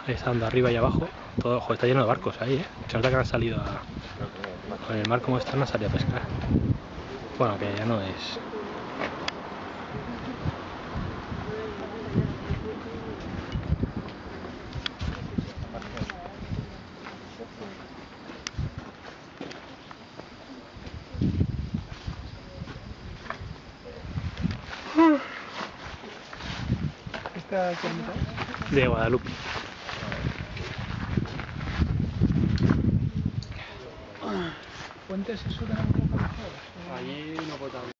Ahí está andando arriba y abajo. Todo, joder, está lleno de barcos ahí, ¿eh? Se nota que no han salido a... Con el mar como está, no han salido a pescar. Bueno, que ya no es... ¿Esta es de Guadalupe. ¿Puentes se suben a un poco? Allí no puedo